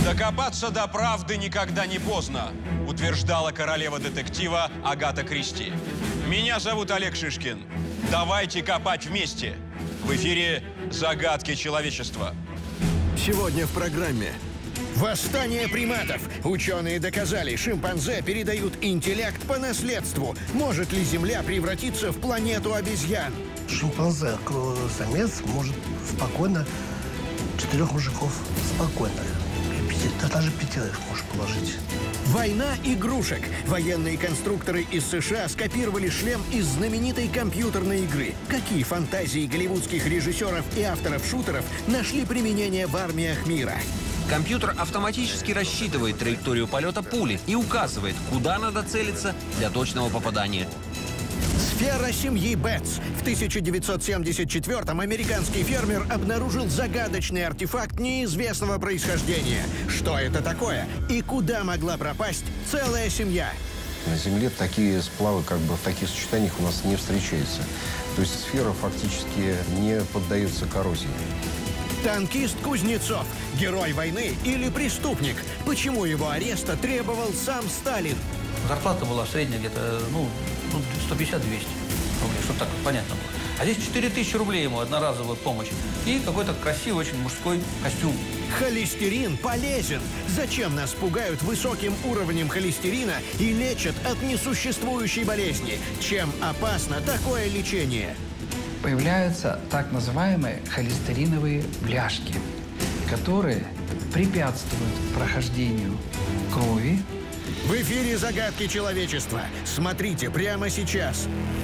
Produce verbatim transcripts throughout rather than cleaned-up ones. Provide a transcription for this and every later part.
Докопаться до правды никогда не поздно, утверждала королева детектива Агата Кристи. Меня зовут Олег Шишкин. Давайте копать вместе. В эфире «Загадки человечества». Сегодня в программе. Восстание приматов. Ученые доказали, шимпанзе передают интеллект по наследству. Может ли Земля превратиться в планету обезьян? Шимпанзе, самец, может спокойно четырех мужиков спокойно. Да даже пятерых можешь положить. Война игрушек. Военные конструкторы из США скопировали шлем из знаменитой компьютерной игры. Какие фантазии голливудских режиссеров и авторов шутеров нашли применение в армиях мира? Компьютер автоматически рассчитывает траекторию полета пули и указывает, куда надо целиться для точного попадания. Сфера семьи Бетс. В тысяча девятьсот семьдесят четвёртом американский фермер обнаружил загадочный артефакт неизвестного происхождения. Что это такое? И куда могла пропасть целая семья? На Земле такие сплавы, как бы в таких сочетаниях у нас не встречаются. То есть сфера фактически не поддается коррозии. Танкист Кузнецов. Герой войны или преступник? Почему его ареста требовал сам Сталин? Зарплата была средняя где-то, ну, сто пятьдесят — двести рублей, чтобы так понятно было. А здесь четыре тысячи рублей ему одноразовая помощь. И какой-то красивый очень мужской костюм. Холестерин полезен. Зачем нас пугают высоким уровнем холестерина и лечат от несуществующей болезни? Чем опасно такое лечение? Появляются так называемые холестериновые бляшки, которые препятствуют прохождению крови. В эфире «Загадки человечества». Смотрите прямо сейчас.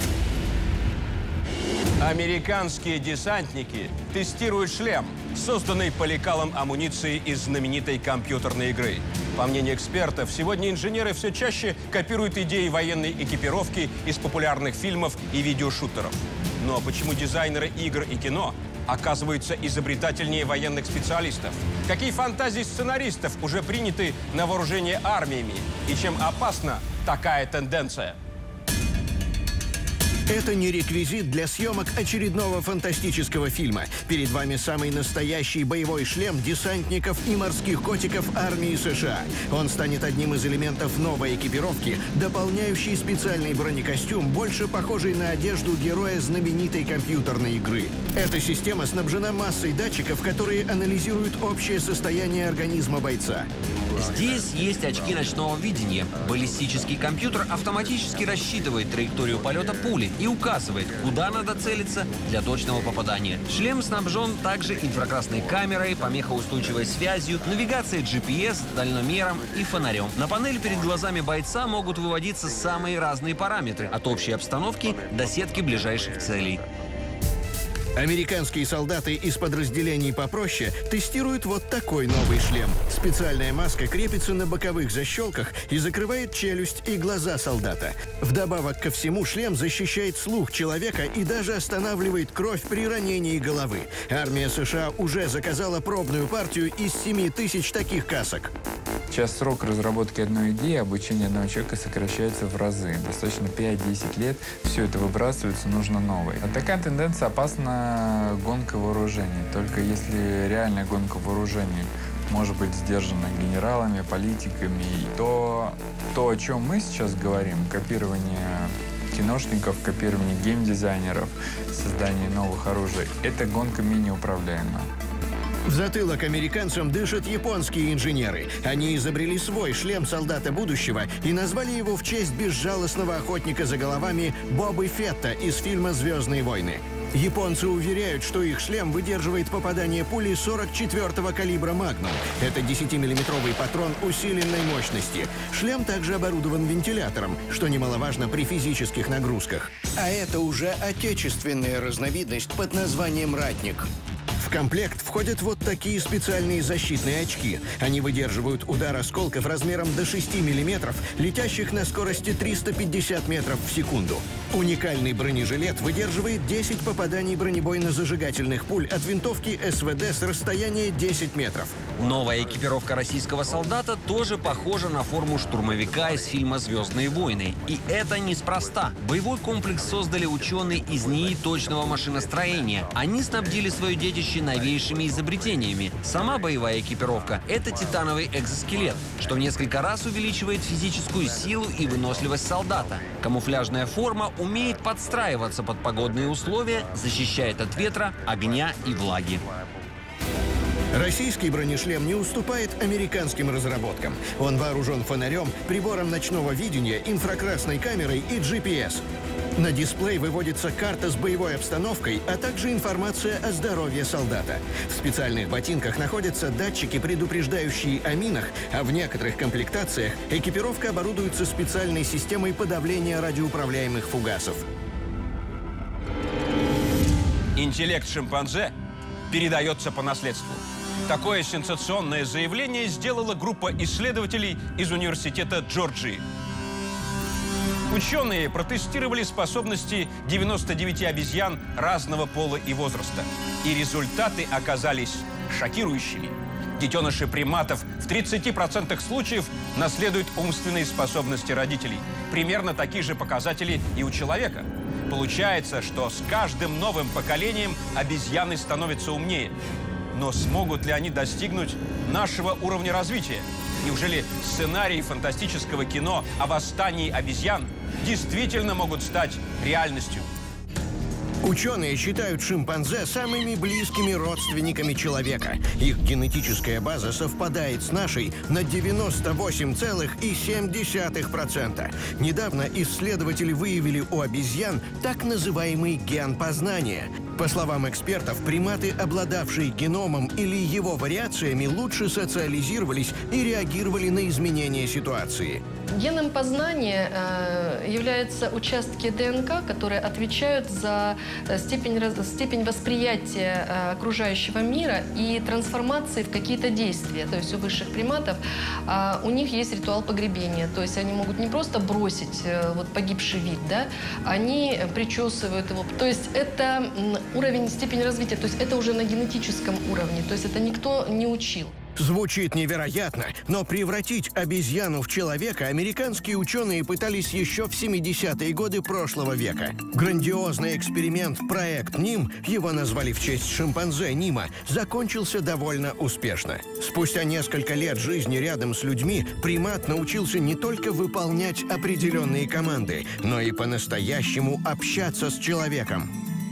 Американские десантники тестируют шлем, созданный по лекалам амуниции из знаменитой компьютерной игры. По мнению экспертов, сегодня инженеры все чаще копируют идеи военной экипировки из популярных фильмов и видеошутеров. Но почему дизайнеры игр и кино оказываются изобретательнее военных специалистов? Какие фантазии сценаристов уже приняты на вооружение армиями? И чем опасна такая тенденция? Это не реквизит для съемок очередного фантастического фильма. Перед вами самый настоящий боевой шлем десантников и морских котиков армии США. Он станет одним из элементов новой экипировки, дополняющей специальный бронекостюм, больше похожий на одежду героя знаменитой компьютерной игры. Эта система снабжена массой датчиков, которые анализируют общее состояние организма бойца. Здесь есть очки ночного видения. Баллистический компьютер автоматически рассчитывает траекторию полета пули и указывает, куда надо целиться для точного попадания. Шлем снабжен также инфракрасной камерой, помехоустойчивой связью, навигацией джи пи эс, дальномером и фонарем. На панель перед глазами бойца могут выводиться самые разные параметры, от общей обстановки до сетки ближайших целей. Американские солдаты из подразделений попроще тестируют вот такой новый шлем. Специальная маска крепится на боковых защелках и закрывает челюсть и глаза солдата. Вдобавок ко всему, шлем защищает слух человека и даже останавливает кровь при ранении головы. Армия США уже заказала пробную партию из семи тысяч таких касок. Сейчас срок разработки одной идеи, обучения одного человека сокращается в разы. Достаточно пять-десять лет, все это выбрасывается, нужно новое. А такая тенденция опасна гонка вооружений. Только если реальная гонка вооружений может быть сдержана генералами, политиками, то то, о чем мы сейчас говорим, копирование киношников, копирование геймдизайнеров, создание новых оружий, это гонка менее управляемая. В затылок американцам дышат японские инженеры. Они изобрели свой шлем солдата будущего и назвали его в честь безжалостного охотника за головами Бобы Фетта из фильма «Звездные войны». Японцы уверяют, что их шлем выдерживает попадание пули сорок четвёртого калибра «Магнум». Это десятимиллиметровый патрон усиленной мощности. Шлем также оборудован вентилятором, что немаловажно при физических нагрузках. А это уже отечественная разновидность под названием «Ратник». В комплект входят вот такие специальные защитные очки. Они выдерживают удар осколков размером до шести миллиметров, летящих на скорости триста пятьдесят метров в секунду. Уникальный бронежилет выдерживает десять попаданий бронебойно-зажигательных пуль от винтовки эс вэ дэ с расстояния десять метров. Новая экипировка российского солдата тоже похожа на форму штурмовика из фильма «Звездные войны». И это неспроста. Боевой комплекс создали ученые из НИИ точного машиностроения. Они снабдили свое детище новейшими изобретениями. Сама боевая экипировка – это титановый экзоскелет, что в несколько раз увеличивает физическую силу и выносливость солдата. Камуфляжная форма умеет подстраиваться под погодные условия, защищает от ветра, огня и влаги. Российский бронешлем не уступает американским разработкам. Он вооружен фонарем, прибором ночного видения, инфракрасной камерой и джи пи эс. На дисплей выводится карта с боевой обстановкой, а также информация о здоровье солдата. В специальных ботинках находятся датчики, предупреждающие о минах, а в некоторых комплектациях экипировка оборудуется специальной системой подавления радиоуправляемых фугасов. Интеллект шимпанзе передается по наследству. Такое сенсационное заявление сделала группа исследователей из университета Джорджии. Ученые протестировали способности девяноста девяти обезьян разного пола и возраста. И результаты оказались шокирующими. Детеныши приматов в тридцати процентах случаев наследуют умственные способности родителей. Примерно такие же показатели и у человека. Получается, что с каждым новым поколением обезьяны становятся умнее. Но смогут ли они достигнуть нашего уровня развития? Неужели сценарии фантастического кино о восстании обезьян действительно могут стать реальностью? Ученые считают шимпанзе самыми близкими родственниками человека. Их генетическая база совпадает с нашей на девяносто восемь целых семь десятых процента. Недавно исследователи выявили у обезьян так называемый ген познания. По словам экспертов, приматы, обладавшие геномом или его вариациями, лучше социализировались и реагировали на изменения ситуации. Геном познания э, являются участки ДНК, которые отвечают за степень, степень восприятия э, окружающего мира и трансформации в какие-то действия. То есть у высших приматов э, у них есть ритуал погребения. То есть они могут не просто бросить э, вот, погибший вид, да, они причесывают его. То есть это уровень, степень развития, то есть это уже на генетическом уровне. То есть это никто не учил. Звучит невероятно, но превратить обезьяну в человека американские ученые пытались еще в семидесятые годы прошлого века. Грандиозный эксперимент «Проект Ним», его назвали в честь шимпанзе Нима, закончился довольно успешно. Спустя несколько лет жизни рядом с людьми примат научился не только выполнять определенные команды, но и по-настоящему общаться с человеком.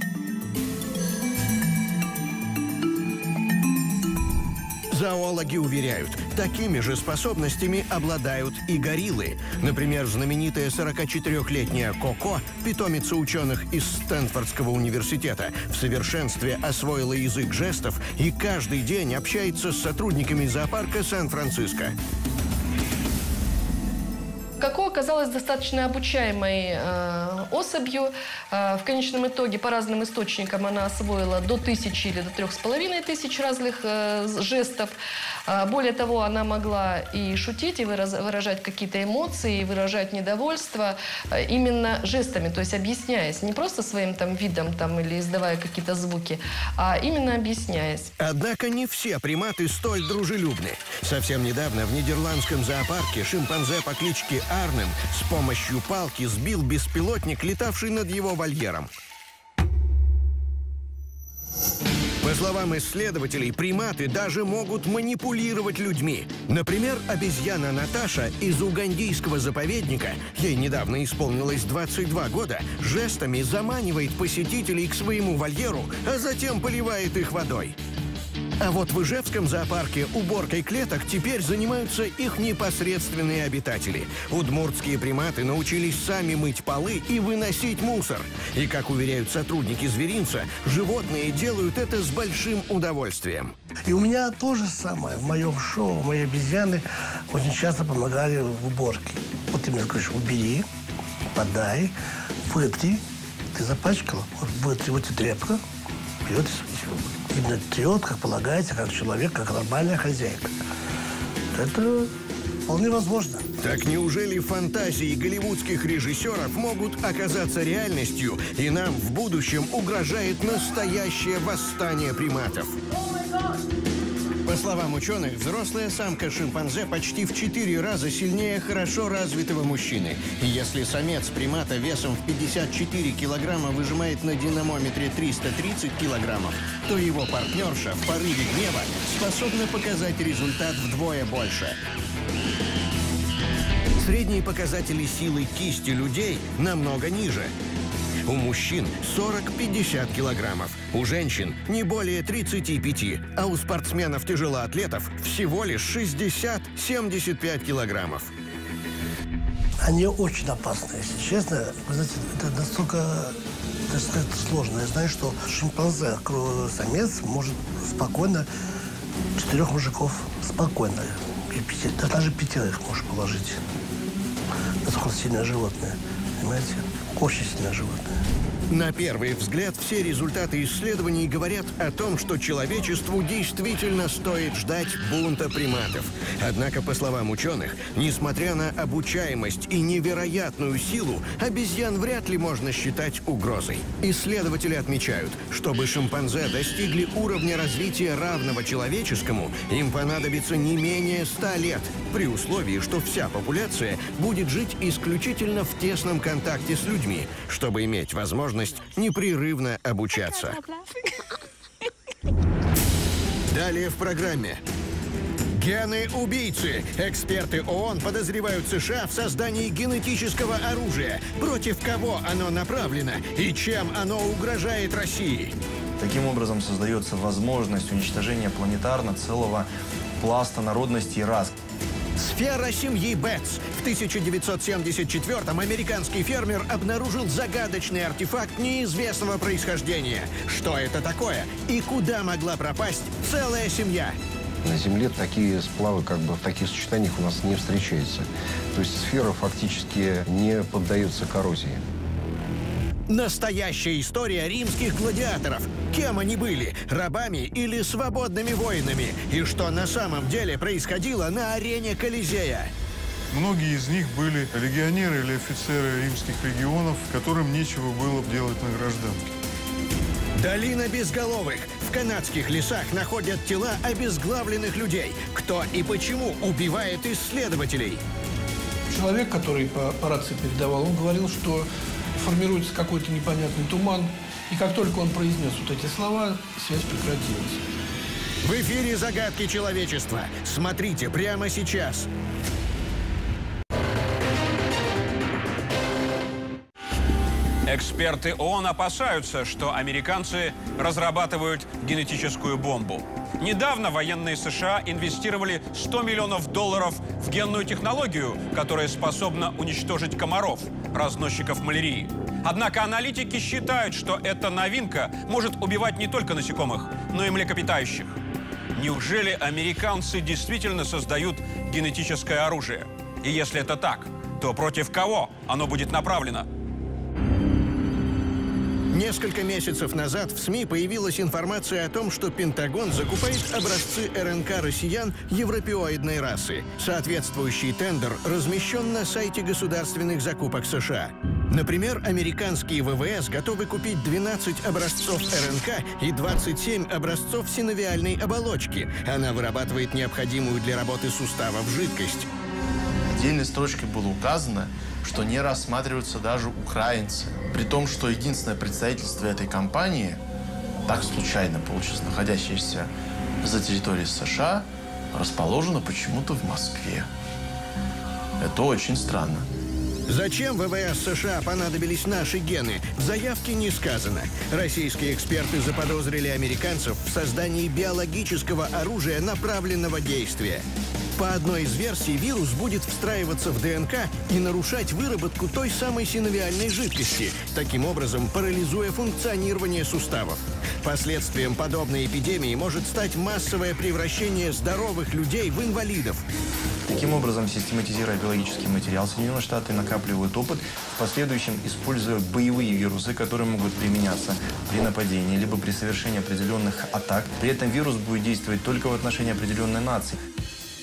Зоологи уверяют, такими же способностями обладают и гориллы. Например, знаменитая сорокачетырёхлетняя Коко, питомица ученых из Стэнфордского университета, в совершенстве освоила язык жестов и каждый день общается с сотрудниками зоопарка Сан-Франциско. Коко оказалась достаточно обучаемой э, особью. Э, в конечном итоге по разным источникам она освоила до тысячи или до трех с половиной тысяч разных э, жестов. Э, более того, она могла и шутить, и выраз, выражать какие-то эмоции, и выражать недовольство э, именно жестами, то есть объясняясь, не просто своим там видом там, или издавая какие-то звуки, а именно объясняясь. Однако не все приматы столь дружелюбны. Совсем недавно в нидерландском зоопарке шимпанзе по кличке Арнем с помощью палки сбил беспилотник, летавший над его вольером. По словам исследователей, приматы даже могут манипулировать людьми. Например, обезьяна Наташа из угандийского заповедника, ей недавно исполнилось двадцать два года, жестами заманивает посетителей к своему вольеру, а затем поливает их водой. А вот в Ижевском зоопарке уборкой клеток теперь занимаются их непосредственные обитатели. Удмуртские приматы научились сами мыть полы и выносить мусор. И, как уверяют сотрудники зверинца, животные делают это с большим удовольствием. И у меня то же самое. В моем шоу мои обезьяны очень часто помогали в уборке. Вот ты мне говоришь, убери, подай, вытри. Ты запачкала, вот вытри, вот и тряпка. Берет именно трет, как полагается, как человек, как нормальная хозяйка. Это вполне возможно. Так неужели фантазии голливудских режиссеров могут оказаться реальностью, и нам в будущем угрожает настоящее восстание приматов? По словам ученых, взрослая самка шимпанзе почти в четыре раза сильнее хорошо развитого мужчины. И если самец примата весом в пятьдесят четыре килограмма выжимает на динамометре триста тридцать килограммов, то его партнерша в порыве гнева способна показать результат вдвое больше. Средние показатели силы кисти людей намного ниже. У мужчин сорок-пятьдесят килограммов, у женщин не более тридцати пяти, а у спортсменов-тяжелоатлетов всего лишь шестьдесят-семьдесят пять килограммов. Они очень опасны, если честно. Вы знаете, это настолько это сложно. Я знаю, что шимпанзе, самец, может спокойно четырех мужиков спокойно, и пяти, да даже пятерых может положить. Насколько сильное животное, понимаете? Очень сильное животное. На первый взгляд, все результаты исследований говорят о том, что человечеству действительно стоит ждать бунта приматов. Однако, по словам ученых, несмотря на обучаемость и невероятную силу, обезьян вряд ли можно считать угрозой. Исследователи отмечают, чтобы шимпанзе достигли уровня развития равного человеческому, им понадобится не менее ста лет, при условии, что вся популяция будет жить исключительно в тесном контакте с людьми, чтобы иметь возможность непрерывно обучаться. Далее в программе. Гены-убийцы. Эксперты ООН подозревают США в создании генетического оружия. Против кого оно направлено и чем оно угрожает России? Таким образом создается возможность уничтожения планетарно целого пласта народностей и рас. Сфера семьи Бетс. В тысяча девятьсот семьдесят четвёртом американский фермер обнаружил загадочный артефакт неизвестного происхождения. Что это такое и куда могла пропасть целая семья? На Земле такие сплавы, как бы в таких сочетаниях у нас не встречаются. То есть сфера фактически не поддается коррозии. Настоящая история римских гладиаторов. Кем они были? Рабами или свободными воинами? И что на самом деле происходило на арене Колизея? Многие из них были легионеры или офицеры римских легионов, которым нечего было делать на гражданке. Долина безголовых. В канадских лесах находят тела обезглавленных людей. Кто и почему убивает исследователей? Человек, который по, по рации передавал, он говорил, что формируется какой-то непонятный туман, и как только он произнес вот эти слова, связь прекратилась. В эфире «Загадки человечества». Смотрите прямо сейчас. Эксперты ООН опасаются, что американцы разрабатывают генетическую бомбу. Недавно военные США инвестировали сто миллионов долларов в генную технологию, которая способна уничтожить комаров, разносчиков малярии. Однако аналитики считают, что эта новинка может убивать не только насекомых, но и млекопитающих. Неужели американцы действительно создают генетическое оружие? И если это так, то против кого оно будет направлено? Несколько месяцев назад в СМИ появилась информация о том, что Пентагон закупает образцы РНК россиян европеоидной расы. Соответствующий тендер размещен на сайте государственных закупок США. Например, американские ВВС готовы купить двенадцать образцов РНК и двадцать семь образцов синовиальной оболочки. Она вырабатывает необходимую для работы суставов жидкость. Отдельной строчкой было указано, что не рассматриваются даже украинцы. При том, что единственное представительство этой компании, так случайно получилось, находящееся за территорией США, расположено почему-то в Москве. Это очень странно. Зачем ВВС США понадобились наши гены, в заявке не сказано. Российские эксперты заподозрили американцев в создании биологического оружия направленного действия. По одной из версий, вирус будет встраиваться в ДНК и нарушать выработку той самой синовиальной жидкости, таким образом парализуя функционирование суставов. Последствием подобной эпидемии может стать массовое превращение здоровых людей в инвалидов. Таким образом, систематизируя биологический материал, Соединенные Штаты накапливают опыт, в последующем используя боевые вирусы, которые могут применяться при нападении, либо при совершении определенных атак. При этом вирус будет действовать только в отношении определенной нации. В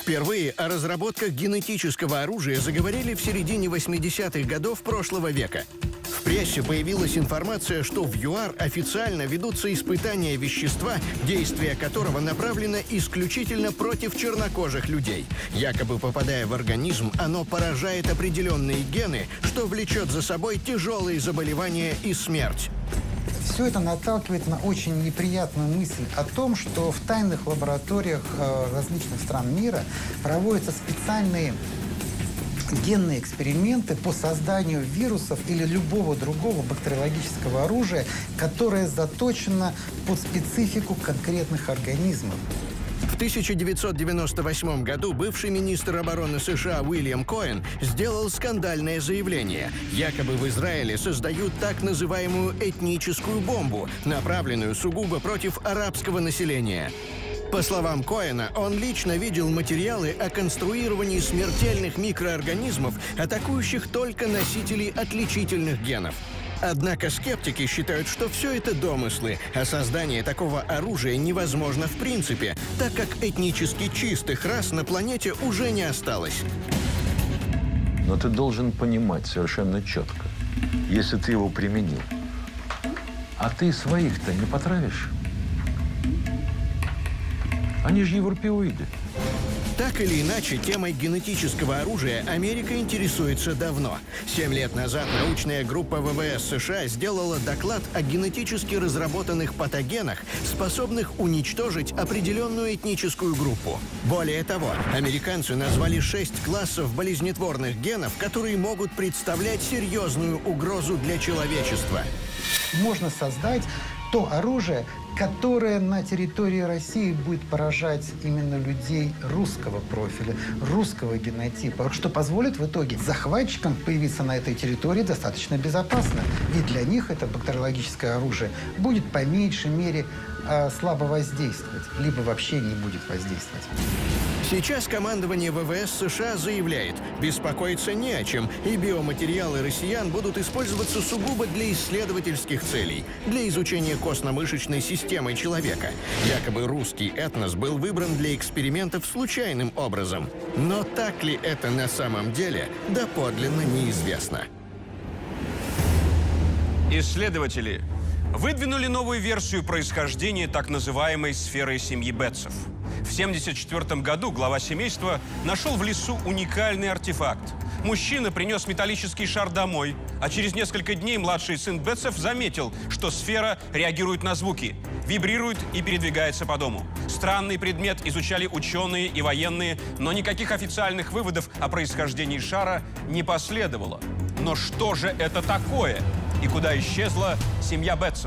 Впервые о разработках генетического оружия заговорили в середине восьмидесятых годов прошлого века. В прессе появилась информация, что в ЮАР официально ведутся испытания вещества, действие которого направлено исключительно против чернокожих людей. Якобы попадая в организм, оно поражает определенные гены, что влечет за собой тяжелые заболевания и смерть. Все это наталкивает на очень неприятную мысль о том, что в тайных лабораториях различных стран мира проводятся специальные генные эксперименты по созданию вирусов или любого другого бактериологического оружия, которое заточено под специфику конкретных организмов. В тысяча девятьсот девяносто восьмом году бывший министр обороны США Уильям Коэн сделал скандальное заявление. Якобы в Израиле создают так называемую этническую бомбу, направленную сугубо против арабского населения. По словам Коэна, он лично видел материалы о конструировании смертельных микроорганизмов, атакующих только носителей отличительных генов. Однако скептики считают, что все это домыслы, а создание такого оружия невозможно в принципе, так как этнически чистых рас на планете уже не осталось. Но ты должен понимать совершенно четко, если ты его применил, а ты своих-то не потравишь. Они же европеоиды. Так или иначе, темой генетического оружия Америка интересуется давно. Семь лет назад научная группа ВВС США сделала доклад о генетически разработанных патогенах, способных уничтожить определенную этническую группу. Более того, американцы назвали шесть классов болезнетворных генов, которые могут представлять серьезную угрозу для человечества. Можно создать то оружие, которое на территории России будет поражать именно людей русского профиля, русского генотипа, что позволит в итоге захватчикам появиться на этой территории достаточно безопасно. Ведь для них это бактериологическое оружие будет по меньшей мере э, слабо воздействовать, либо вообще не будет воздействовать. Сейчас командование ВВС США заявляет, беспокоиться не о чем, и биоматериалы россиян будут использоваться сугубо для исследовательских целей, для изучения костно-мышечной системы человека. Якобы русский этнос был выбран для экспериментов случайным образом. Но так ли это на самом деле, доподлинно неизвестно. Исследователи выдвинули новую версию происхождения так называемой сферы семьи Бетцев. В тысяча девятьсот семьдесят четвёртом году глава семейства нашел в лесу уникальный артефакт. Мужчина принес металлический шар домой, а через несколько дней младший сын Бетцев заметил, что сфера реагирует на звуки, вибрирует и передвигается по дому. Странный предмет изучали ученые и военные, но никаких официальных выводов о происхождении шара не последовало. Но что же это такое? И куда исчезла семья Бетцев?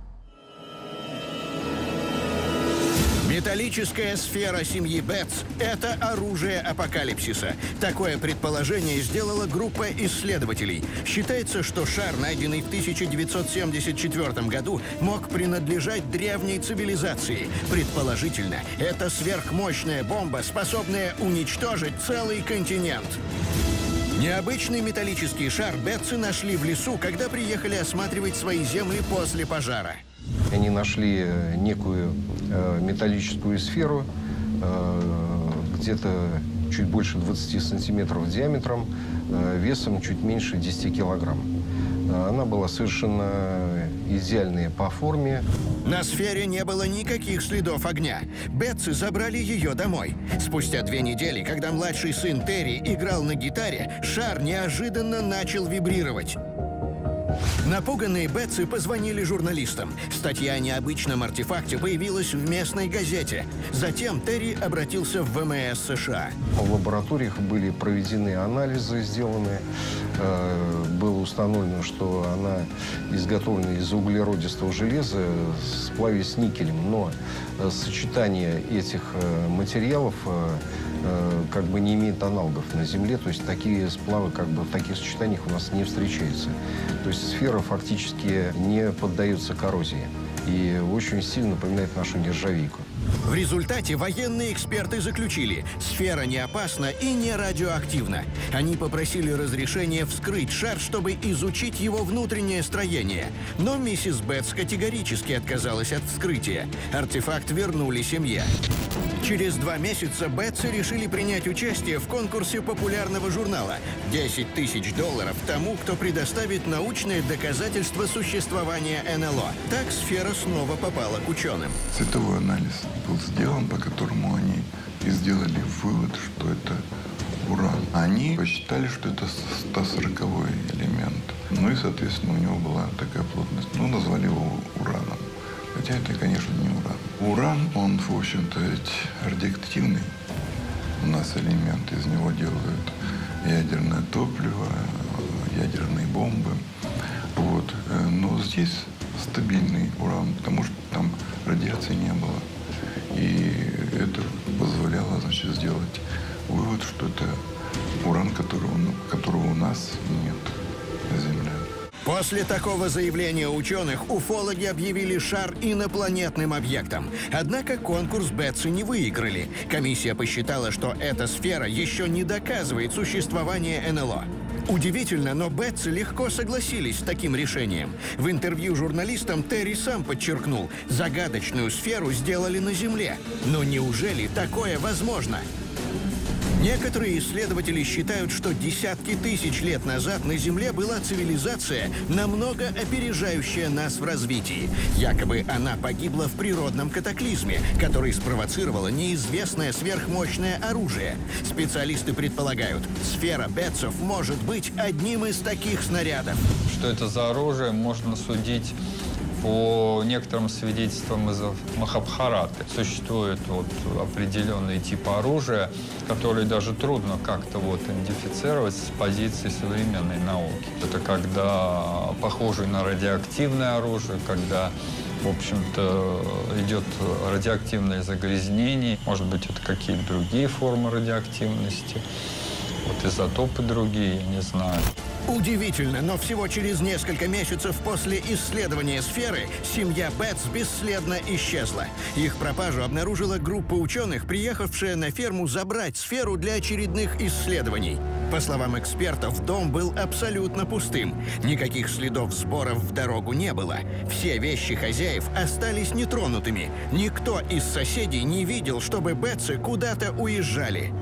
Металлическая сфера семьи Бетц – это оружие апокалипсиса. Такое предположение сделала группа исследователей. Считается, что шар, найденный в тысяча девятьсот семьдесят четвёртом году, мог принадлежать древней цивилизации. Предположительно, это сверхмощная бомба, способная уничтожить целый континент. Необычный металлический шар Бетцы нашли в лесу, когда приехали осматривать свои земли после пожара. Они нашли некую э, металлическую сферу, э, где-то чуть больше двадцати сантиметров диаметром, э, весом чуть меньше десяти килограмм. Она была совершенно идеальная по форме. На сфере не было никаких следов огня. Бетцы забрали ее домой. Спустя две недели, когда младший сын Терри играл на гитаре, шар неожиданно начал вибрировать. Напуганные Бетцы позвонили журналистам. Статья о необычном артефакте появилась в местной газете. Затем Терри обратился в ВМС США. В лабораториях были проведены анализы, сделаны. Было установлено, что она изготовлена из углеродистого железа в сплаве с никелем. Но сочетание этих материалов как бы не имеет аналогов на Земле. То есть такие сплавы как бы в таких сочетаниях у нас не встречаются. То есть сфера фактически не поддается коррозии и очень сильно напоминает нашу нержавейку. В результате военные эксперты заключили, сфера не опасна и не радиоактивна. Они попросили разрешения вскрыть шар, чтобы изучить его внутреннее строение. Но миссис Бетц категорически отказалась от вскрытия. Артефакт вернули семье. Через два месяца Бетсы решили принять участие в конкурсе популярного журнала «десять тысяч долларов тому, кто предоставит научные доказательства существования эн эл о». Так сфера снова попала к ученым. Цветовой анализ был сделан, по которому они и сделали вывод, что это уран. Они посчитали, что это сто сороковой элемент. Ну и, соответственно, у него была такая плотность. Ну, назвали его ураном. Хотя это, конечно, не уран. Уран, он, в общем-то, ведь радиоактивный. У нас элемент, из него делают ядерное топливо, ядерные бомбы. Вот. Но здесь стабильный уран, потому что там радиации не было. И это позволяло, значит, сделать вывод, что это уран, которого, которого у нас нет на Земле. После такого заявления ученых уфологи объявили шар инопланетным объектом. Однако конкурс Бетсы не выиграли. Комиссия посчитала, что эта сфера еще не доказывает существование эн эл о. Удивительно, но Бетсы легко согласились с таким решением. В интервью журналистам Терри сам подчеркнул, загадочную сферу сделали на Земле. Но неужели такое возможно? Некоторые исследователи считают, что десятки тысяч лет назад на Земле была цивилизация, намного опережающая нас в развитии. Якобы она погибла в природном катаклизме, который спровоцировало неизвестное сверхмощное оружие. Специалисты предполагают, сфера Бетсов может быть одним из таких снарядов. Что это за оружие, можно судить по некоторым свидетельствам из Махабхараты. Существует вот определенный тип оружия, который даже трудно как-то вот идентифицировать с позиции современной науки. Это когда похожий на радиоактивное оружие, когда, в общем-то, идет радиоактивное загрязнение. Может быть, это какие-то другие формы радиоактивности. Вот изотопы другие, я не знаю. Удивительно, но всего через несколько месяцев после исследования сферы семья Бетс бесследно исчезла. Их пропажу обнаружила группа ученых, приехавшая на ферму забрать сферу для очередных исследований. По словам экспертов, дом был абсолютно пустым. Никаких следов сборов в дорогу не было. Все вещи хозяев остались нетронутыми. Никто из соседей не видел, чтобы Бетсы куда-то уезжали.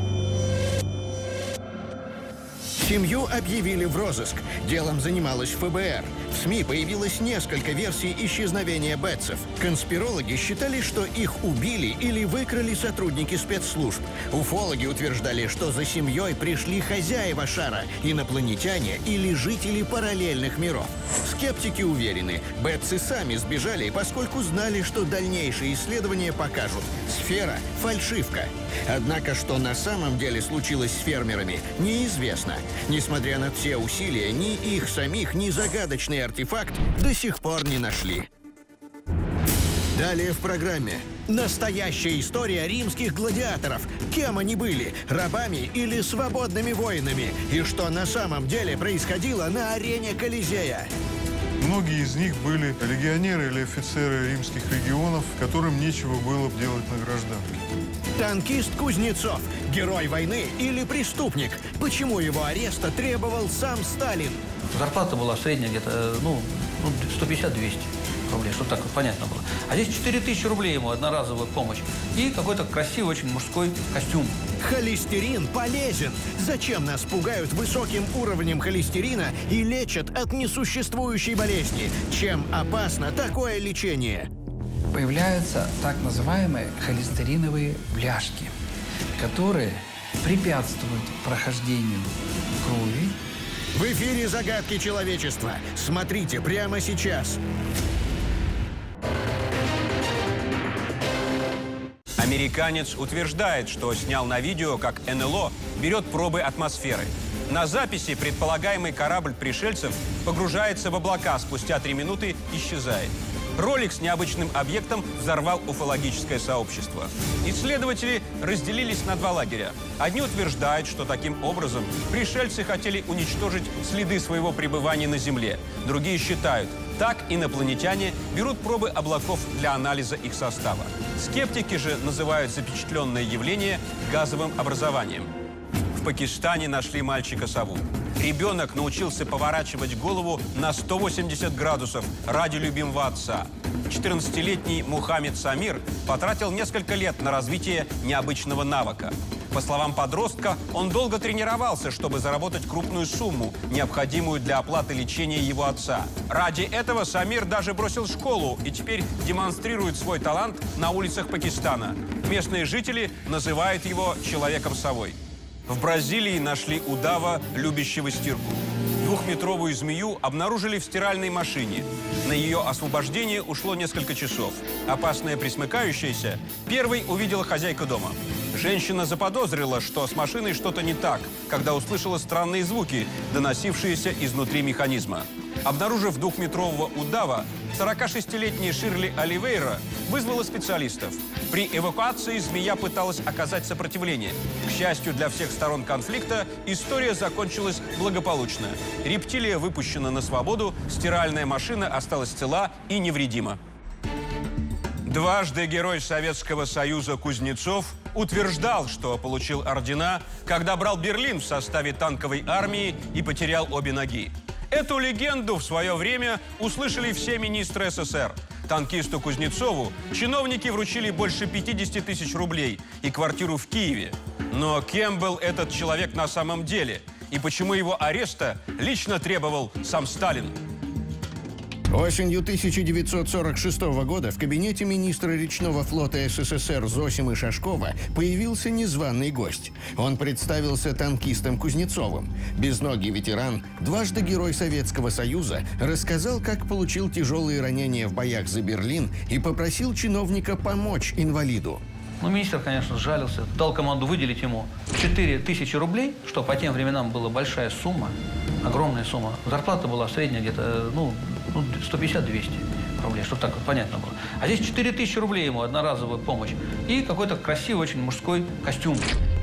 Семью объявили в розыск. Делом занималась эф бэ эр. В СМИ появилось несколько версий исчезновения Бетсов. Конспирологи считали, что их убили или выкрали сотрудники спецслужб. Уфологи утверждали, что за семьей пришли хозяева шара, инопланетяне или жители параллельных миров. Скептики уверены, Бетсы сами сбежали, поскольку знали, что дальнейшие исследования покажут – сфера – фальшивка. Однако, что на самом деле случилось с фермерами, неизвестно. Несмотря на все усилия, ни их самих, ни загадочный артефакт до сих пор не нашли. Далее в программе. Настоящая история римских гладиаторов. Кем они были? Рабами или свободными воинами? И что на самом деле происходило на арене Колизея? Многие из них были легионеры или офицеры римских легионов, которым нечего было делать на гражданке. Танкист Кузнецов. Герой войны или преступник? Почему его ареста требовал сам Сталин? Зарплата была средняя где-то, ну, ну сто пятьдесят — двести рублей, чтобы так понятно было. А здесь четыре тысячи рублей ему, одноразовая помощь. И какой-то красивый, очень мужской костюм. Холестерин полезен. Зачем нас пугают высоким уровнем холестерина и лечат от несуществующей болезни? Чем опасно такое лечение? Появляются так называемые холестериновые бляшки, которые препятствуют прохождению крови. В эфире «Загадки человечества». Смотрите прямо сейчас. Американец утверждает, что снял на видео, как эн эл о берет пробы атмосферы. На записи предполагаемый корабль пришельцев погружается в облака, спустя три минуты исчезает. Ролик с необычным объектом взорвал уфологическое сообщество. Исследователи разделились на два лагеря. Одни утверждают, что таким образом пришельцы хотели уничтожить следы своего пребывания на Земле. Другие считают, так инопланетяне берут пробы облаков для анализа их состава. Скептики же называют запечатленное явление газовым образованием. В Пакистане нашли мальчика-сову. Ребенок научился поворачивать голову на сто восемьдесят градусов ради любимого отца. четырнадцатилетний Мухаммед Самир потратил несколько лет на развитие необычного навыка. По словам подростка, он долго тренировался, чтобы заработать крупную сумму, необходимую для оплаты лечения его отца. Ради этого Самир даже бросил школу и теперь демонстрирует свой талант на улицах Пакистана. Местные жители называют его «человеком-совой». В Бразилии нашли удава, любящего стирку. Двухметровую змею обнаружили в стиральной машине. На ее освобождение ушло несколько часов. Опасная пресмыкающаяся первой увидела хозяйка дома. Женщина заподозрила, что с машиной что-то не так, когда услышала странные звуки, доносившиеся изнутри механизма. Обнаружив двухметрового удава, сорокашестилетняя Ширли Оливейра вызвала специалистов. При эвакуации змея пыталась оказать сопротивление. К счастью для всех сторон конфликта, история закончилась благополучно. Рептилия выпущена на свободу, стиральная машина осталась цела и невредима. Дважды Герой Советского Союза Кузнецов утверждал, что получил ордена, когда брал Берлин в составе танковой армии и потерял обе ноги. Эту легенду в свое время услышали все министры СССР. Танкисту Кузнецову чиновники вручили больше пятидесяти тысяч рублей и квартиру в Киеве. Но кем был этот человек на самом деле? И почему его ареста лично требовал сам Сталин? Осенью тысяча девятьсот сорок шестого года в кабинете министра речного флота СССР Зосимы Шашкова появился незваный гость. Он представился танкистом Кузнецовым. Безногий ветеран, дважды Герой Советского Союза, рассказал, как получил тяжелые ранения в боях за Берлин и попросил чиновника помочь инвалиду. Ну, министр, конечно, сжалился, дал команду выделить ему четыре тысячи рублей, что по тем временам была большая сумма, огромная сумма. Зарплата была средняя где-то, ну, ну сто пятьдесят — двести рублей, чтобы так вот понятно было. А здесь четыре тысячи рублей ему, одноразовая помощь. И какой-то красивый очень мужской костюм.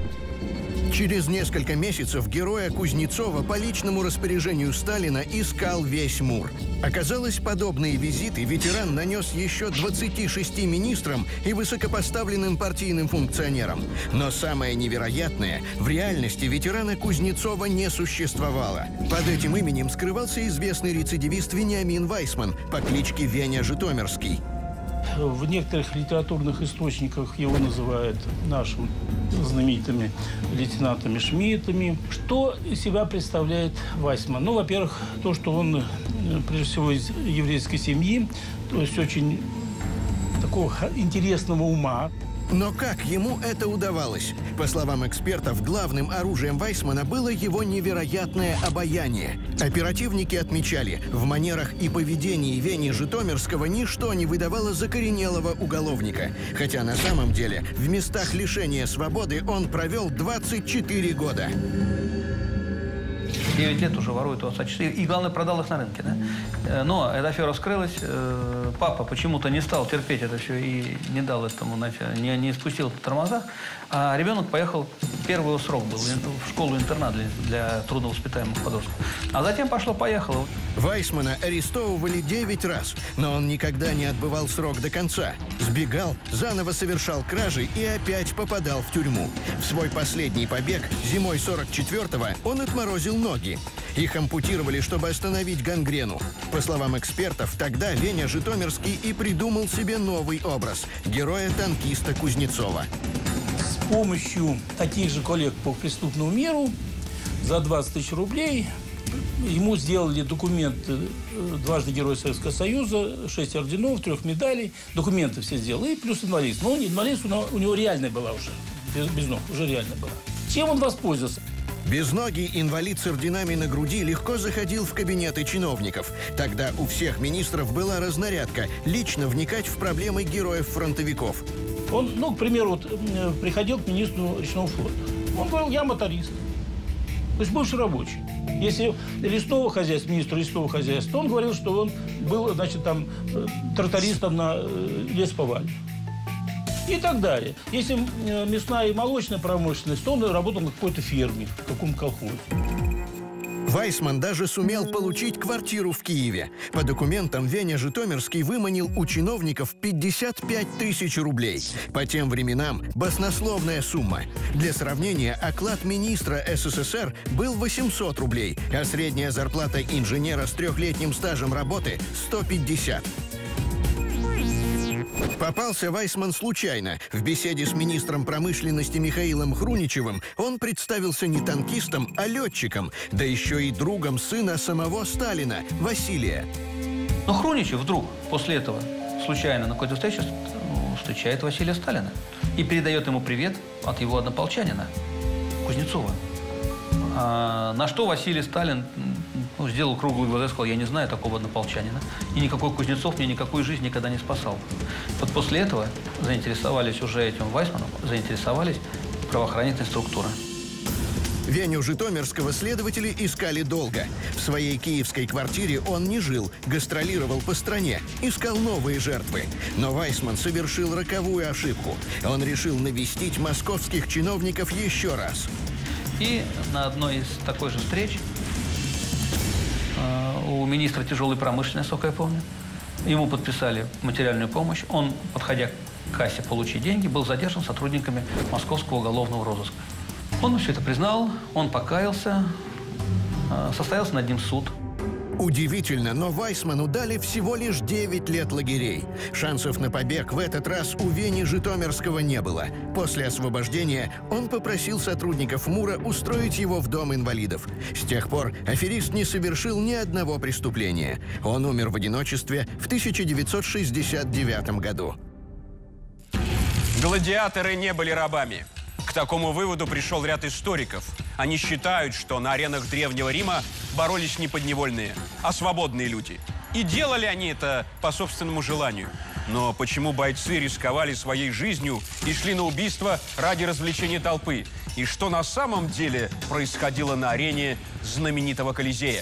Через несколько месяцев героя Кузнецова по личному распоряжению Сталина искал весь МУР. Оказалось, подобные визиты ветеран нанес еще двадцати шести министрам и высокопоставленным партийным функционерам. Но самое невероятное, в реальности ветерана Кузнецова не существовало. Под этим именем скрывался известный рецидивист Вениамин Вайсман по кличке Веня Житомирский. В некоторых литературных источниках его называют нашими знаменитыми лейтенантами Шмидтами. Что из себя представляет Вайсман? Ну, во-первых, то, что он, прежде всего, из еврейской семьи, то есть очень такого интересного ума. Но как ему это удавалось? По словам экспертов, главным оружием Вайсмана было его невероятное обаяние. Оперативники отмечали, в манерах и поведении Вени Житомирского ничто не выдавало закоренелого уголовника. Хотя на самом деле в местах лишения свободы он провел двадцать четыре года. девять лет уже ворует у отца часы. И, главное, продал их на рынке. Да? Но эта афера вскрылась. Папа почему-то не стал терпеть это все и не дал этому, не, не спустил в тормозах. А ребенок поехал, первый срок был, в школу-интернат для, для трудновоспитаемых подростков. А затем пошло-поехало. Вайсмана арестовывали девять раз, но он никогда не отбывал срок до конца. Сбегал, заново совершал кражи и опять попадал в тюрьму. В свой последний побег зимой сорок четвёртого он отморозил ноги. Их ампутировали, чтобы остановить гангрену. По словам экспертов, тогда Веня Житомирский и придумал себе новый образ – героя-танкиста Кузнецова. С помощью таких же коллег по преступному миру за двадцать тысяч рублей ему сделали документы дважды Герой Советского Союза, шесть орденов, трех медалей. Документы все сделали, и плюс инвалидность. Но инвалидность у него реальная была уже, без, без ног, уже реально была. Чем он воспользовался? Безногий инвалид с орденами на груди легко заходил в кабинеты чиновников. Тогда у всех министров была разнарядка – лично вникать в проблемы героев-фронтовиков. Он, ну, к примеру, вот, приходил к министру речного флота. Он говорил: я моторист. То есть бывший рабочий. Если лесного хозяйства, министр лесного хозяйства, то он говорил, что он был, значит, там, трактористом на лесповале. И так далее. Если мясная и молочная промышленность, то он работал на какой-то ферме, в каком-то колхозе. Вайсман даже сумел получить квартиру в Киеве. По документам Веня Житомирский выманил у чиновников пятьдесят пять тысяч рублей. По тем временам баснословная сумма. Для сравнения, оклад министра СССР был восемьсот рублей, а средняя зарплата инженера с трехлетним стажем работы – сто пятьдесят. Попался Вайсман случайно. В беседе с министром промышленности Михаилом Хруничевым он представился не танкистом, а летчиком, да еще и другом сына самого Сталина, Василия. Но Хруничев вдруг после этого случайно на какой-то встрече ну, встречает Василия Сталина и передает ему привет от его однополчанина Кузнецова. А, на что Василий Сталин ну, сделал круглые глаза и сказал: я не знаю такого однополчанина. И никакой Кузнецов мне никакой жизни никогда не спасал. Вот после этого заинтересовались уже этим Вайсманом, заинтересовались правоохранительные структуры. Веню Житомирского следователи искали долго. В своей киевской квартире он не жил, гастролировал по стране, искал новые жертвы. Но Вайсман совершил роковую ошибку. Он решил навестить московских чиновников еще раз. И на одной из такой же встреч э, у министра тяжелой промышленности, насколько я помню, ему подписали материальную помощь. Он, подходя к кассе получить деньги, был задержан сотрудниками Московского уголовного розыска. Он все это признал, он покаялся, э, состоялся над ним суд. Удивительно, но Вайсману дали всего лишь девять лет лагерей. Шансов на побег в этот раз у Вени Житомирского не было. После освобождения он попросил сотрудников МУРа устроить его в дом инвалидов. С тех пор аферист не совершил ни одного преступления. Он умер в одиночестве в тысяча девятьсот шестьдесят девятом году. Гладиаторы не были рабами. К такому выводу пришел ряд историков. Они считают, что на аренах Древнего Рима боролись не подневольные, а свободные люди. И делали они это по собственному желанию. Но почему бойцы рисковали своей жизнью и шли на убийство ради развлечения толпы? И что на самом деле происходило на арене знаменитого Колизея?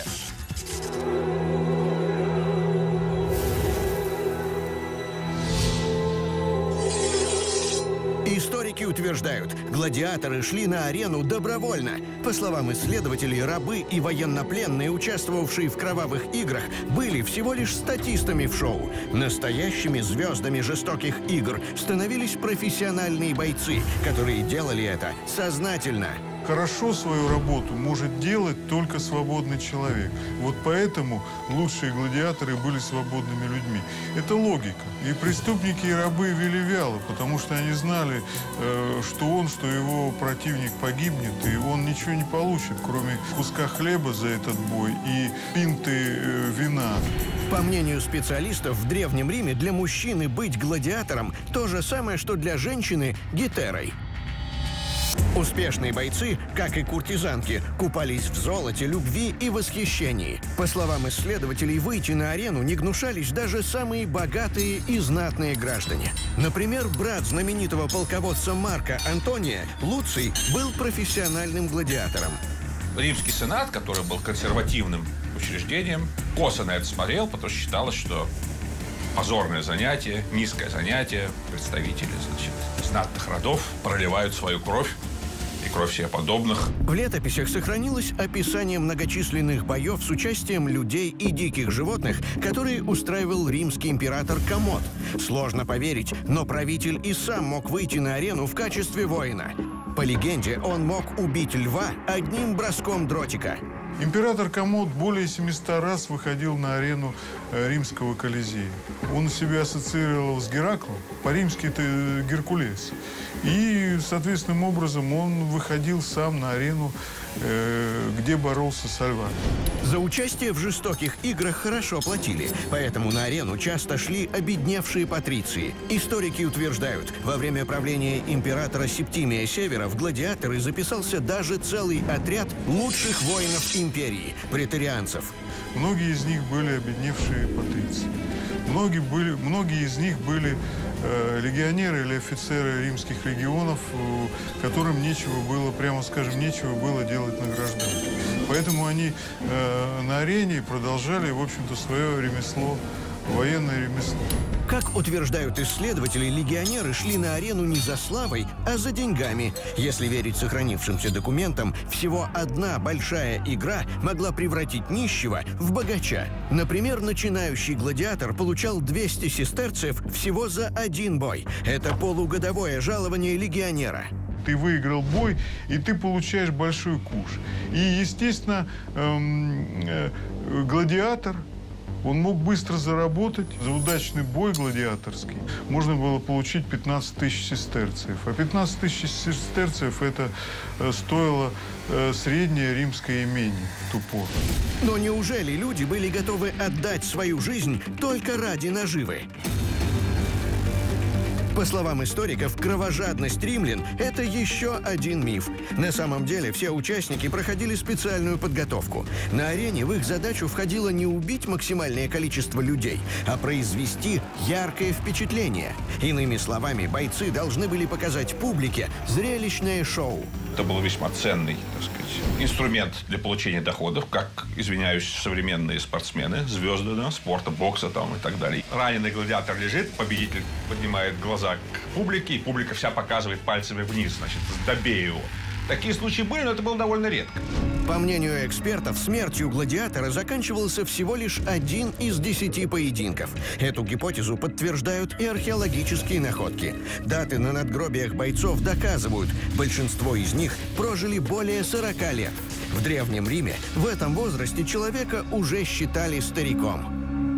Историки утверждают, гладиаторы шли на арену добровольно. По словам исследователей, рабы и военнопленные, участвовавшие в кровавых играх, были всего лишь статистами в шоу. Настоящими звездами жестоких игр становились профессиональные бойцы, которые делали это сознательно. Хорошо свою работу может делать только свободный человек. Вот поэтому лучшие гладиаторы были свободными людьми. Это логика. И преступники, и рабы вели вяло, потому что они знали, э, что он, что его противник погибнет, и он ничего не получит, кроме куска хлеба за этот бой и пинты э, вина. По мнению специалистов, в Древнем Риме для мужчины быть гладиатором то же самое, что для женщины гетерой. Успешные бойцы, как и куртизанки, купались в золоте, любви и восхищении. По словам исследователей, выйти на арену не гнушались даже самые богатые и знатные граждане. Например, брат знаменитого полководца Марка Антония, Луций, был профессиональным гладиатором. Римский сенат, который был консервативным учреждением, косо на это смотрел, потому что считалось, что позорное занятие, низкое занятие, представители, значит, знатных родов проливают свою кровь и кровь себе подобных. В летописях сохранилось описание многочисленных боев с участием людей и диких животных, которые устраивал римский император Коммод. Сложно поверить, но правитель и сам мог выйти на арену в качестве воина. По легенде, он мог убить льва одним броском дротика. Император Коммод более семисот раз выходил на арену римского Колизея. Он себя ассоциировал с Гераклом, по-римски это Геркулес. И, соответственным образом, он выходил сам на арену, э, где боролся со львами. За участие в жестоких играх хорошо платили, поэтому на арену часто шли обедневшие патриции. Историки утверждают, во время правления императора Септимия Севера в гладиаторы записался даже целый отряд лучших воинов империи – преторианцев. Многие из них были обедневшие патриции. Многие, были, многие из них были э, легионеры или офицеры римских легионов, э, которым нечего было, прямо скажем, нечего было делать на гражданке. Поэтому они э, на арене продолжали, в общем-то, свое ремесло военное ремесло. Как утверждают исследователи, легионеры шли на арену не за славой, а за деньгами. Если верить сохранившимся документам, всего одна большая игра могла превратить нищего в богача. Например, начинающий гладиатор получал двести сестерцев всего за один бой. Это полугодовое жалование легионера. Ты выиграл бой, и ты получаешь большой куш. И, естественно, эм, э, гладиатор, он мог быстро заработать. За удачный бой гладиаторский можно было получить пятнадцать тысяч сестерцев. А пятнадцать тысяч сестерцев это э, стоило э, среднее римское имение в ту пору. Но неужели люди были готовы отдать свою жизнь только ради наживы? По словам историков, кровожадность римлян – это еще один миф. На самом деле все участники проходили специальную подготовку. На арене в их задачу входило не убить максимальное количество людей, а произвести яркое впечатление. Иными словами, бойцы должны были показать публике зрелищное шоу. Это был весьма ценный, так сказать, инструмент для получения доходов, как, извиняюсь, современные спортсмены, звезды, да, спорта, бокса там и так далее. Раненый гладиатор лежит, победитель поднимает глаза к публике, и публика вся показывает пальцами вниз, значит, добей его. Такие случаи были, но это было довольно редко. По мнению экспертов, смертью гладиатора заканчивался всего лишь один из десяти поединков. Эту гипотезу подтверждают и археологические находки. Даты на надгробиях бойцов доказывают, большинство из них прожили более сорока лет. В Древнем Риме в этом возрасте человека уже считали стариком.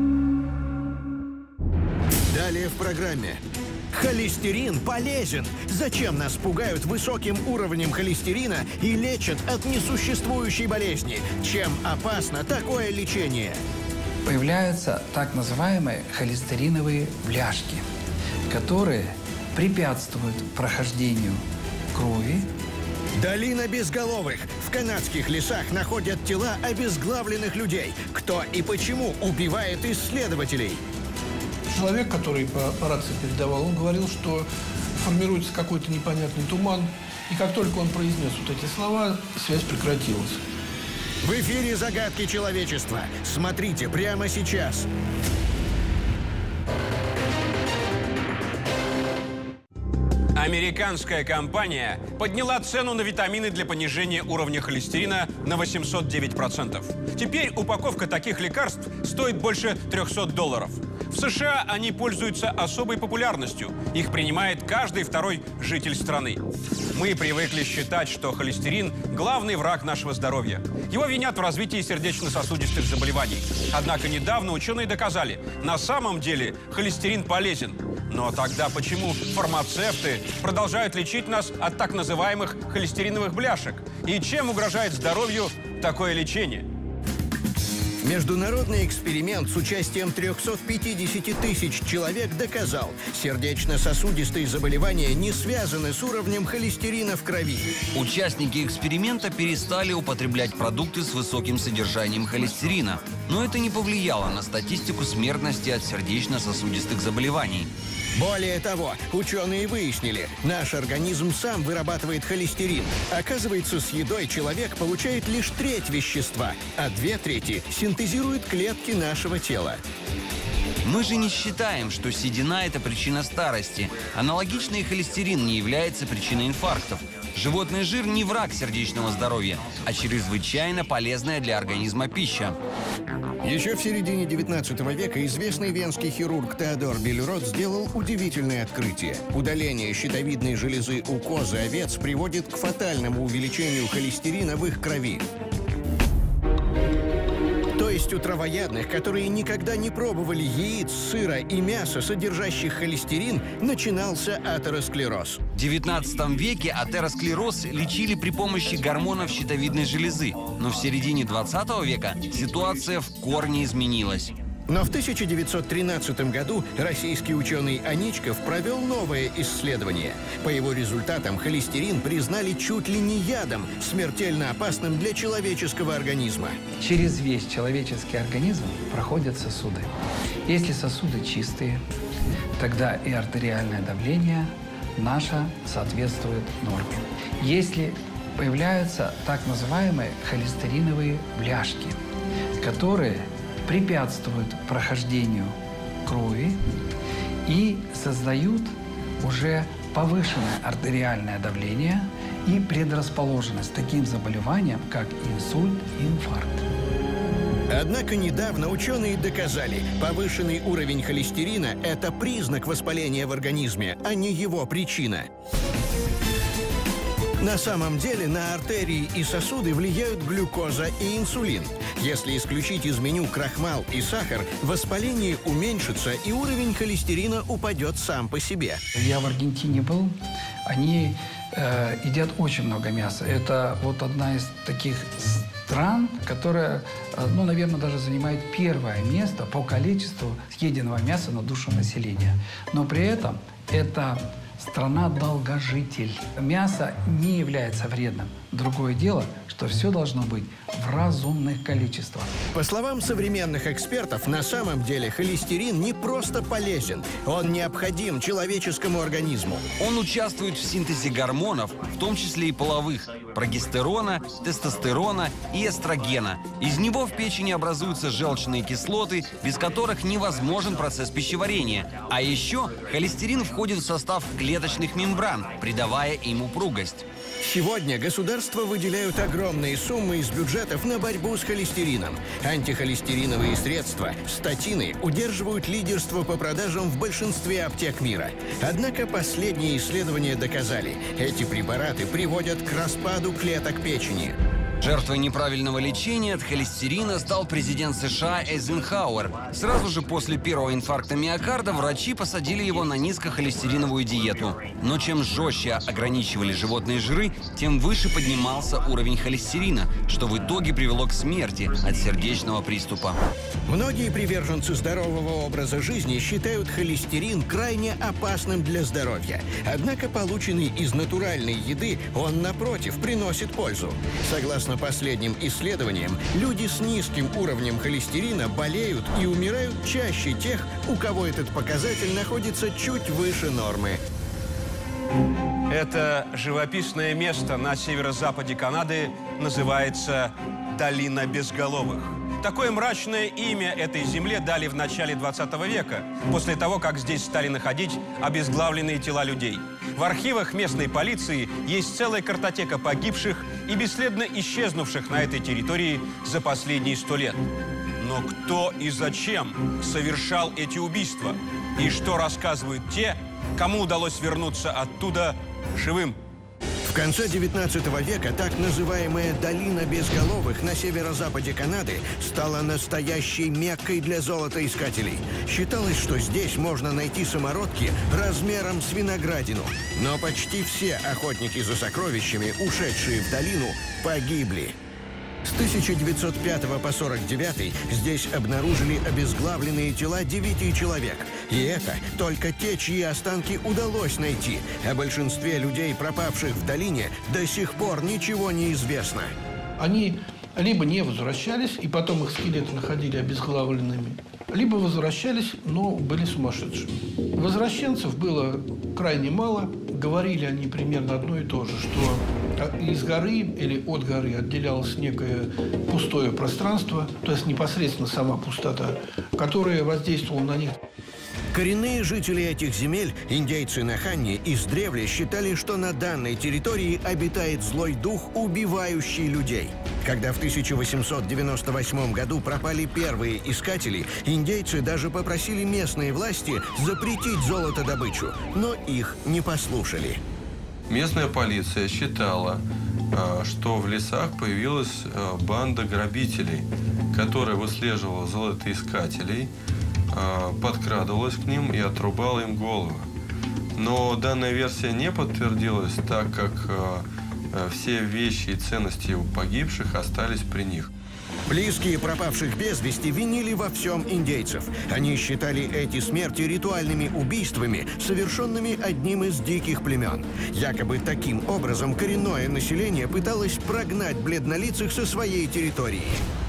Далее в программе. Холестерин полезен. Зачем нас пугают высоким уровнем холестерина и лечат от несуществующей болезни? Чем опасно такое лечение? Появляются так называемые холестериновые бляшки, которые препятствуют прохождению крови. Долина безголовых. В канадских лесах находят тела обезглавленных людей. Кто и почему убивает исследователей? Человек, который по, по рации передавал, он говорил, что формируется какой-то непонятный туман, и как только он произнес вот эти слова, связь прекратилась. В эфире «Загадки человечества». Смотрите прямо сейчас. Американская компания подняла цену на витамины для понижения уровня холестерина на восемьсот девять процентов. Теперь упаковка таких лекарств стоит больше трёхсот долларов. В США они пользуются особой популярностью. Их принимает каждый второй житель страны. Мы привыкли считать, что холестерин – главный враг нашего здоровья. Его винят в развитии сердечно-сосудистых заболеваний. Однако недавно ученые доказали, на самом деле холестерин полезен. Но тогда почему фармацевты продолжают лечить нас от так называемых холестериновых бляшек? И чем угрожает здоровью такое лечение? Международный эксперимент с участием трёхсот пятидесяти тысяч человек доказал, сердечно-сосудистые заболевания не связаны с уровнем холестерина в крови. Участники эксперимента перестали употреблять продукты с высоким содержанием холестерина, но это не повлияло на статистику смертности от сердечно-сосудистых заболеваний. Более того, ученые выяснили, наш организм сам вырабатывает холестерин. Оказывается, с едой человек получает лишь треть вещества, а две трети синтезируют клетки нашего тела. Мы же не считаем, что седина – это причина старости. Аналогично и холестерин не является причиной инфарктов. Животный жир не враг сердечного здоровья, а чрезвычайно полезная для организма пища. Еще в середине девятнадцатого века известный венский хирург Теодор Бильрот сделал удивительное открытие. Удаление щитовидной железы у коз и овец приводит к фатальному увеличению холестерина в их крови. То есть у травоядных, которые никогда не пробовали яиц, сыра и мяса, содержащих холестерин, начинался атеросклероз. В девятнадцатом веке атеросклероз лечили при помощи гормонов щитовидной железы. Но в середине двадцатого века ситуация в корне изменилась. Но в тысяча девятьсот тринадцатом году российский ученый Аничков провел новое исследование. По его результатам холестерин признали чуть ли не ядом, смертельно опасным для человеческого организма. Через весь человеческий организм проходят сосуды. Если сосуды чистые, тогда и артериальное давление наше соответствует норме. Если появляются так называемые холестериновые бляшки, которые препятствуют прохождению крови и создают уже повышенное артериальное давление и предрасположенность к таким заболеваниям, как инсульт и инфаркт. Однако недавно ученые доказали, повышенный уровень холестерина – это признак воспаления в организме, а не его причина. На самом деле на артерии и сосуды влияют глюкоза и инсулин. Если исключить из меню крахмал и сахар, воспаление уменьшится и уровень холестерина упадет сам по себе. Я в Аргентине был. Они э, едят очень много мяса. Это вот одна из таких стран, которая, э, ну, наверное, даже занимает первое место по количеству съеденного мяса на душу населения. Но при этом это страна-долгожитель. Мясо не является вредным. Другое дело, что все должно быть в разумных количествах. По словам современных экспертов, на самом деле холестерин не просто полезен, он необходим человеческому организму. Он участвует в синтезе гормонов, в том числе и половых, прогестерона, тестостерона и эстрогена. Из него в печени образуются желчные кислоты, без которых невозможен процесс пищеварения. А еще холестерин входит в состав клеточных мембран, придавая им упругость. Сегодня государства выделяют огромные суммы из бюджетов на борьбу с холестерином. Антихолестериновые средства, статины, удерживают лидерство по продажам в большинстве аптек мира. Однако последние исследования доказали, эти препараты приводят к распаду клеток печени. Жертвой неправильного лечения от холестерина стал президент США Эйзенхауэр. Сразу же после первого инфаркта миокарда врачи посадили его на низкохолестериновую диету. Но чем жестче ограничивали животные жиры, тем выше поднимался уровень холестерина, что в итоге привело к смерти от сердечного приступа. Многие приверженцы здорового образа жизни считают холестерин крайне опасным для здоровья. Однако полученный из натуральной еды он, напротив, приносит пользу. Согласно последним исследованиям, люди с низким уровнем холестерина болеют и умирают чаще тех, у кого этот показатель находится чуть выше нормы. Это живописное место на северо-западе Канады называется «Долина безголовых». Такое мрачное имя этой земле дали в начале двадцатого века, после того, как здесь стали находить обезглавленные тела людей. В архивах местной полиции есть целая картотека погибших и бесследно исчезнувших на этой территории за последние сто лет. Но кто и зачем совершал эти убийства? И что рассказывают те, кому удалось вернуться оттуда живым? В конце девятнадцатого века так называемая «Долина безголовых» на северо-западе Канады стала настоящей меккой для золотоискателей. Считалось, что здесь можно найти самородки размером с виноградину. Но почти все охотники за сокровищами, ушедшие в долину, погибли. С тысяча девятьсот пятого по сорок девятый здесь обнаружили обезглавленные тела девяти человек. И это только те, чьи останки удалось найти. О большинстве людей, пропавших в долине, до сих пор ничего не известно. Они либо не возвращались, и потом их скелеты находили обезглавленными, либо возвращались, но были сумасшедшими. Возвращенцев было крайне мало. Говорили они примерно одно и то же, что из горы или от горы отделялось некое пустое пространство, то есть непосредственно сама пустота, которая воздействовала на них. Коренные жители этих земель, индейцы Наханни, издревле считали, что на данной территории обитает злой дух, убивающий людей. Когда в тысяча восемьсот девяносто восьмом году пропали первые искатели, индейцы даже попросили местные власти запретить золотодобычу, но их не послушали. Местная полиция считала, что в лесах появилась банда грабителей, которая выслеживала золотоискателей, подкрадывалась к ним и отрубала им головы. Но данная версия не подтвердилась, так как все вещи и ценности у погибших остались при них. Близкие пропавших без вести винили во всем индейцев. Они считали эти смерти ритуальными убийствами, совершенными одним из диких племен. Якобы таким образом коренное население пыталось прогнать бледнолицых со своей территории.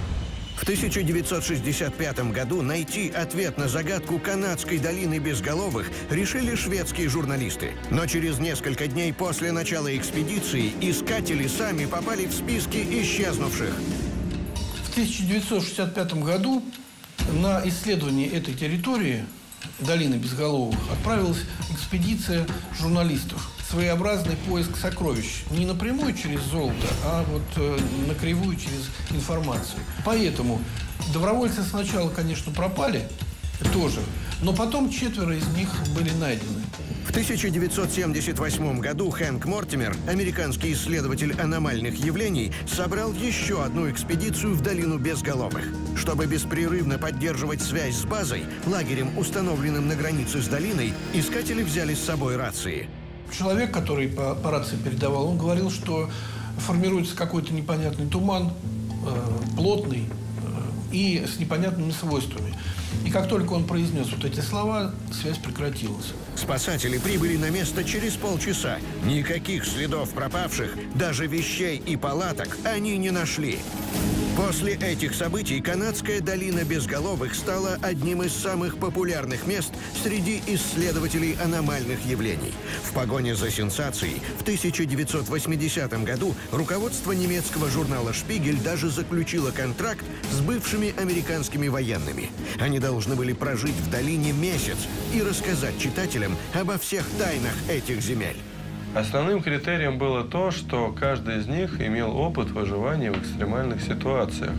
В тысяча девятьсот шестьдесят пятом году найти ответ на загадку канадской долины безголовых решили шведские журналисты. Но через несколько дней после начала экспедиции искатели сами попали в списки исчезнувших. В тысяча девятьсот шестьдесят пятом году на исследовании этой территории долины Безголовых отправилась экспедиция журналистов. Своеобразный поиск сокровищ. Не напрямую через золото, а вот э, накривую через информацию. Поэтому добровольцы сначала, конечно, пропали тоже, но потом четверо из них были найдены. В тысяча девятьсот семьдесят восьмом году Хэнк Мортимер, американский исследователь аномальных явлений, собрал еще одну экспедицию в долину Безголовых. Чтобы беспрерывно поддерживать связь с базой, лагерем, установленным на границе с долиной, искатели взяли с собой рации. Человек, который по, по рации передавал, он говорил, что формируется какой-то непонятный туман, э, плотный э, и с непонятными свойствами. И как только он произнес вот эти слова, связь прекратилась. Спасатели прибыли на место через полчаса. Никаких следов пропавших, даже вещей и палаток они не нашли. После этих событий канадская долина Безголовых стала одним из самых популярных мест среди исследователей аномальных явлений. В погоне за сенсацией в тысяча девятьсот восьмидесятом году руководство немецкого журнала «Шпигель» даже заключило контракт с бывшими американскими военными. Они должны были прожить в долине месяц и рассказать читателям обо всех тайнах этих земель. Основным критерием было то, что каждый из них имел опыт выживания в экстремальных ситуациях.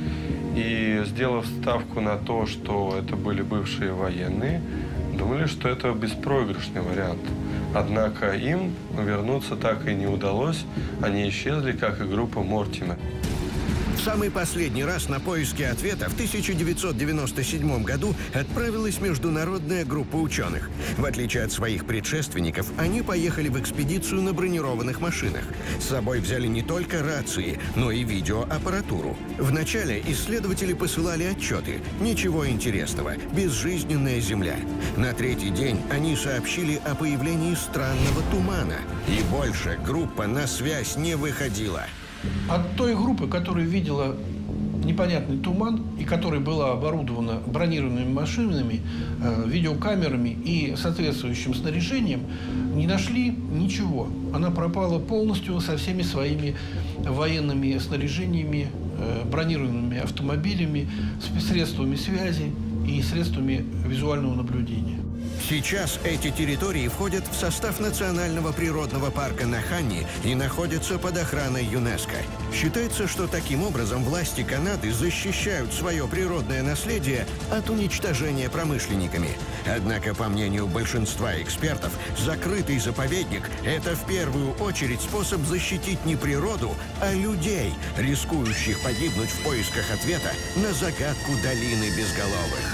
И, сделав ставку на то, что это были бывшие военные, думали, что это беспроигрышный вариант. Однако им вернуться так и не удалось, они исчезли, как и группа Мортимер. В самый последний раз на поиски ответа в тысяча девятьсот девяносто седьмом году отправилась международная группа ученых. В отличие от своих предшественников, они поехали в экспедицию на бронированных машинах. С собой взяли не только рации, но и видеоаппаратуру. Вначале исследователи посылали отчеты. Ничего интересного. Безжизненная Земля. На третий день они сообщили о появлении странного тумана. И больше группа на связь не выходила. От той группы, которая видела непонятный туман и которая была оборудована бронированными машинами, э, видеокамерами и соответствующим снаряжением, не нашли ничего. Она пропала полностью со всеми своими военными снаряжениями, э, бронированными автомобилями, средствами связи и средствами визуального наблюдения. Сейчас эти территории входят в состав Национального природного парка Нахани и находятся под охраной ЮНЕСКО. Считается, что таким образом власти Канады защищают свое природное наследие от уничтожения промышленниками. Однако, по мнению большинства экспертов, закрытый заповедник – это в первую очередь способ защитить не природу, а людей, рискующих погибнуть в поисках ответа на загадку долины Безголовых.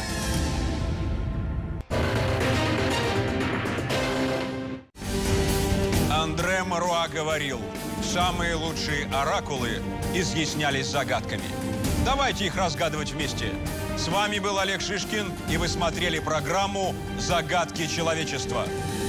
Андре Маруа говорил, самые лучшие оракулы изъяснялись загадками. Давайте их разгадывать вместе. С вами был Олег Шишкин, и вы смотрели программу «Загадки человечества».